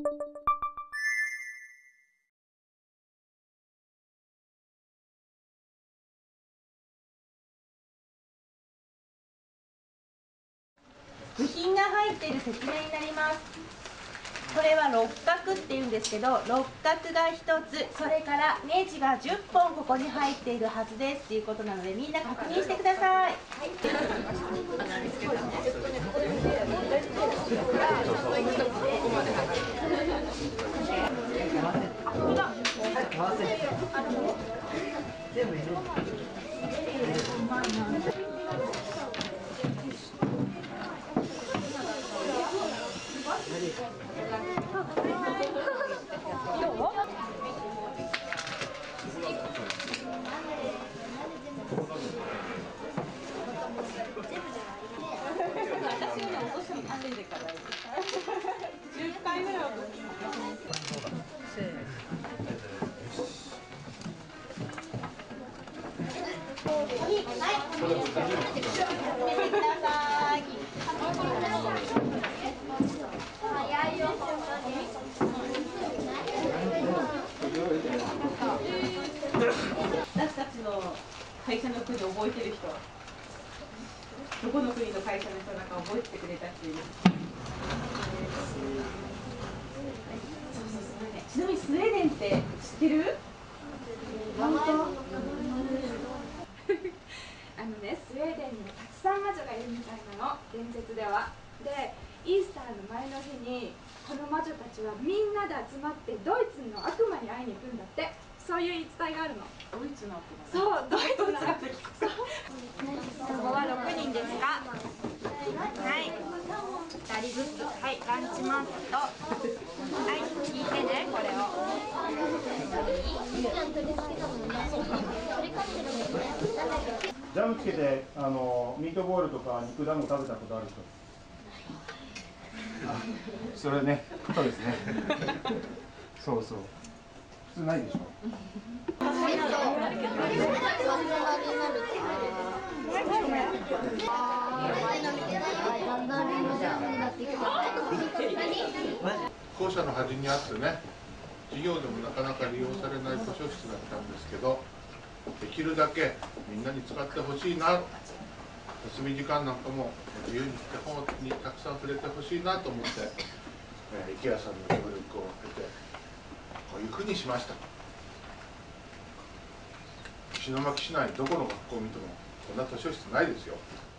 部品が入っている説明になります。これは六角っていうんですけど、六角が1つ、それからネジが10本ここに入っているはずですということなので、みんな確認してください。10回ぐらいは私たちの会社の国覚えてる人、どこの国の会社の人なんか覚えてくれた人いる？ちなみにスウェーデンって知ってる？本当？ スウェーデンにはたくさん魔女がいるみたいなの、伝説では。で、イースターの前の日にこの魔女たちはみんなで集まってドイツの悪魔に会いに行くんだって。そういう言い伝えがあるの。 ドイツの悪魔？ そう、ドイツの悪魔。ここは6人ですか？はい、2人ずつ。はい、ランチマット。はい、聞いてね、これを。 ジャムつけてミートボールとか肉団子食べたことある人？それね、そうですね。そうそう。普通ないでしょ。 校舎の端にあってね、授業でもなかなか利用されない図書室だったんですけど、できるだけみんなに使ってほしいな、休み時間なんかも自由にして本にたくさん触れてほしいなと思って、IKEA さんの協力を得てこういうふうにしました。石巻市内どこの学校を見てもこんな図書室ないですよ。